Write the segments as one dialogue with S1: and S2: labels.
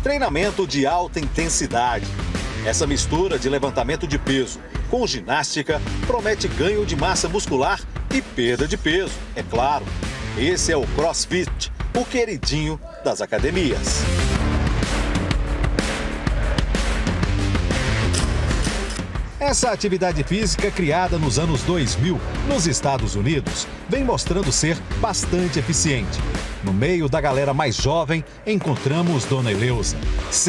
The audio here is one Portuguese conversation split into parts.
S1: treinamento de alta intensidade. Essa mistura de levantamento de peso com ginástica promete ganho de massa muscular e perda de peso, é claro. Esse é o CrossFit, o queridinho das academias. Essa atividade física, criada nos anos 2000 nos Estados Unidos, vem mostrando ser bastante eficiente. No meio da galera mais jovem, encontramos Dona Eleusa,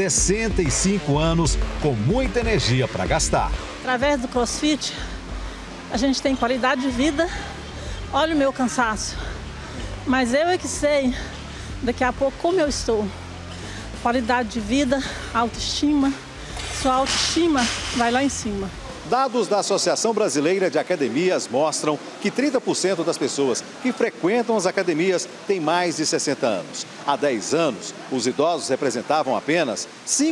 S1: 65 anos, com muita energia para gastar.
S2: Através do CrossFit, a gente tem qualidade de vida. Olha o meu cansaço. Mas eu é que sei, daqui a pouco, como eu estou. Qualidade de vida, autoestima. Sua autoestima vai lá em cima.
S1: Dados da Associação Brasileira de Academias mostram que 30% das pessoas que frequentam as academias têm mais de 60 anos. Há 10 anos, os idosos representavam apenas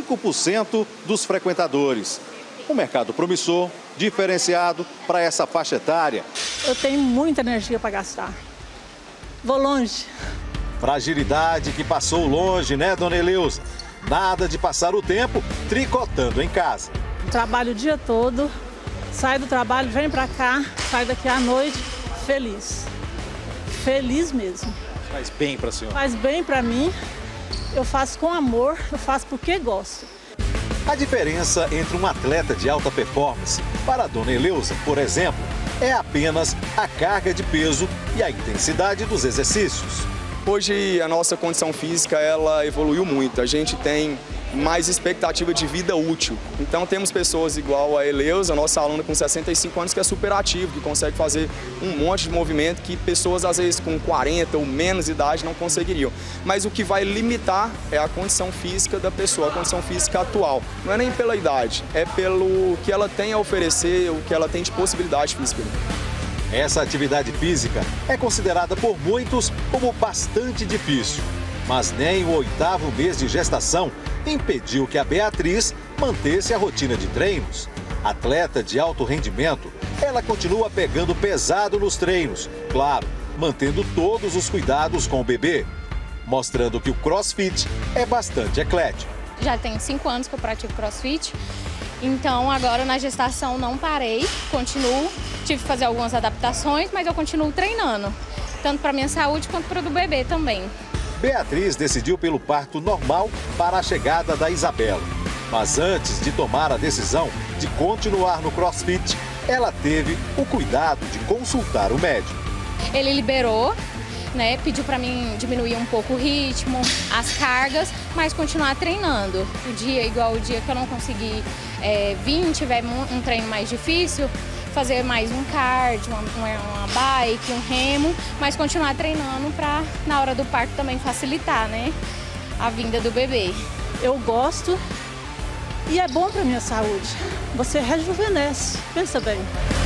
S1: 5% dos frequentadores. Um mercado promissor, diferenciado para essa faixa etária.
S2: Eu tenho muita energia para gastar. Vou longe.
S1: Fragilidade que passou longe, né, Dona Eleusa? Nada de passar o tempo tricotando em casa.
S2: Trabalho o dia todo, sai do trabalho, vem pra cá, sai daqui à noite, feliz. Feliz mesmo.
S1: Faz bem pra senhora?
S2: Faz bem pra mim, eu faço com amor, eu faço porque gosto.
S1: A diferença entre um atleta de alta performance para a Dona Eleusa, por exemplo, é apenas a carga de peso e a intensidade dos exercícios.
S3: Hoje a nossa condição física ela evoluiu muito, a gente tem mais expectativa de vida útil. Então temos pessoas igual a Eleusa, nossa aluna com 65 anos, que é super ativa, que consegue fazer um monte de movimento que pessoas às vezes com 40 ou menos idade não conseguiriam. Mas o que vai limitar é a condição física da pessoa, a condição física atual. Não é nem pela idade, é pelo que ela tem a oferecer, o que ela tem de possibilidade física.
S1: Essa atividade física é considerada por muitos como bastante difícil. Mas nem o 8º mês de gestação impediu que a Beatriz mantesse a rotina de treinos. Atleta de alto rendimento, ela continua pegando pesado nos treinos, claro, mantendo todos os cuidados com o bebê, mostrando que o CrossFit é bastante eclético.
S4: Já tem 5 anos que eu pratico CrossFit, então agora na gestação não parei, continuo, tive que fazer algumas adaptações, mas eu continuo treinando, tanto para minha saúde quanto para o do bebê também.
S1: Beatriz decidiu pelo parto normal para a chegada da Isabela. Mas antes de tomar a decisão de continuar no CrossFit, ela teve o cuidado de consultar o médico.
S4: Ele liberou, né, pediu para mim diminuir um pouco o ritmo, as cargas, mas continuar treinando. O dia igual o dia que eu não consegui vir, tiver um treino mais difícil, fazer mais um cardio, uma bike, um remo, mas continuar treinando para na hora do parto também facilitar, né, a vinda do bebê.
S2: Eu gosto e é bom para minha saúde. Você rejuvenesce, pensa bem.